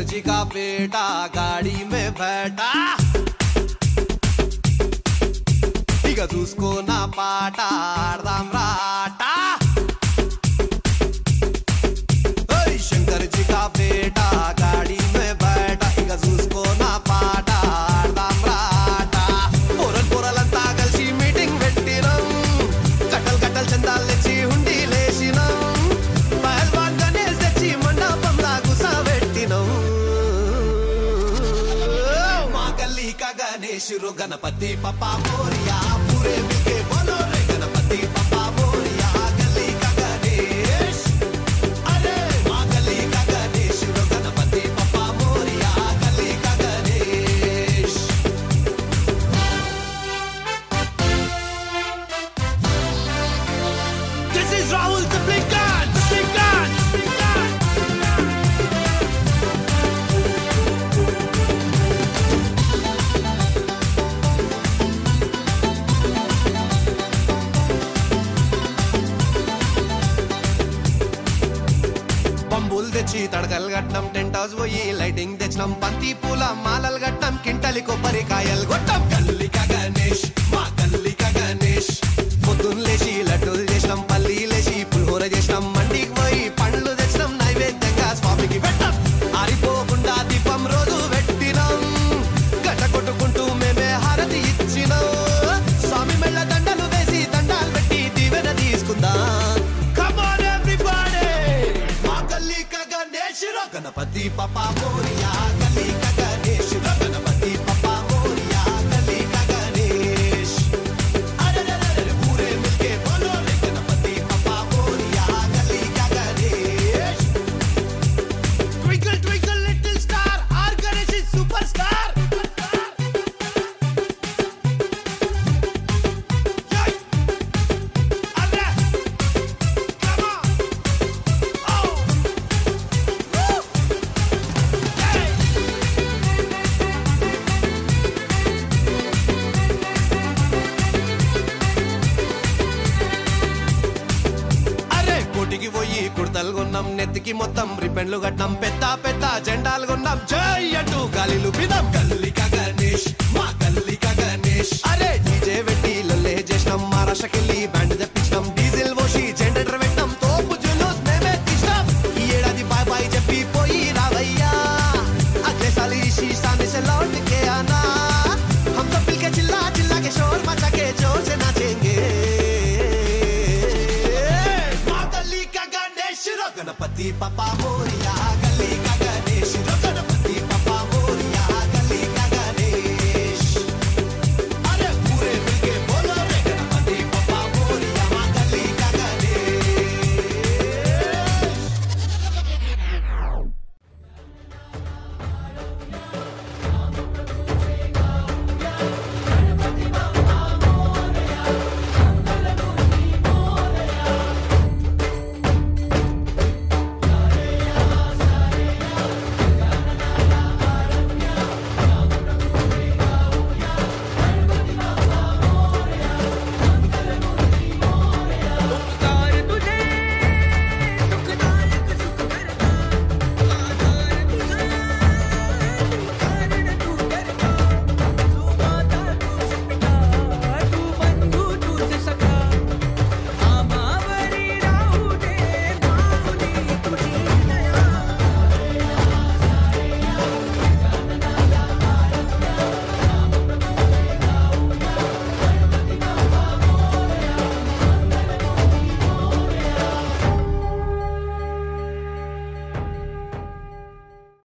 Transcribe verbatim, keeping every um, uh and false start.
जी का बेटा गाड़ी में बैठा, उसको ना पाटा राम राटा। शंकर जी का बेटा गाड़ी में बैठा, उसको ना पाटा राम राटा। पोरल पोरल अंता कलसी मीटिंग పెట్టినం, కట్టల్ కట్టల్ చందాలెచ్చి హుండీ లేసినం, పహల్వాన్ గణేష్ తెచ్చి మండపంలా గుసబెట్టినం। మా గల్లీ కా గణేష్ రో గణపతి పప్పా మోరియా, पूरे मिलके बोलो रे गणपति पप्पा मोरिया। गली का गणेश, अरे माँ गली का गणेश रो गणपति पप्पा मोरिया, गली का Ganesh. This is Rahul Taplikan, Taplikan, Taplikan। బంబులు తెచ్చి తడకలు కట్నం, టెంట్ హౌస్ పోయి లైటింగ్ తెచ్చినాం, బంతి పూల మాలలు కట్నం, కింటలి కొబ్బరికాయలు కొట్టాం। గల్లిక గణేష్ మా గల్లిక గణేష్, పొద్దున్న లేచి లడ్డూలు చేసినాం, పల్లీలేసి పులిహోర చేసినాం, మండికి పోయి పండ్లు తెచ్చినాం, నైవేద్యంగా స్వామికి పెట్టాం। ఆరిపోకుండా దీపం రోజు పెట్టినాం, గట్ట కొట్టుకుంటూ మేమే హారతి ఇచ్చినాం, స్వామి మెళ్ళ దండలు వేసి దండాలు పెట్టి దీవెన తీసుకుందాం। गणपति पप्पा मोरिया, गली का गणेश रो गणपति पप्पा मोरिया, गली का गणेश। अरे रे रे रे पूरे मिलके बोलो रे गणपति पप्पा मोरिया, गली का Ganesh. Twinkle twinkle little star, our Ganesh is superstar। కోటికి పోయి కుర్తలు కొన్నాం, నెత్తికి మొత్తం రిబ్బన్లు కట్టినాం, పెద్ద పెద్ద జెండాలు కొన్నాం, జై అంటూ గాలిలు పిదాం। గల్లిక గణేష్ మా గల్లిక గణేష్, అరే డీజే పెట్టి లొల్లే చేసినాం, మహారాష్ట్రకెళ్ళి బ్యాండ్ తెప్పించినాం, డీజిల్ పోసి జనరేటర్ పెట్టినాం, తోపు జులూస్ మేమే తీసినాం। ఈ ఏడాది బాయ్ బాయ్ చెప్పి పోయి రావయ్యా, అగ్లే సాలి शीशाने से लौट के आना, हम सब मिलके चिल्ला चिल्ला के शोर मचा के जोर से नाचेंगे। गणपति पप्पा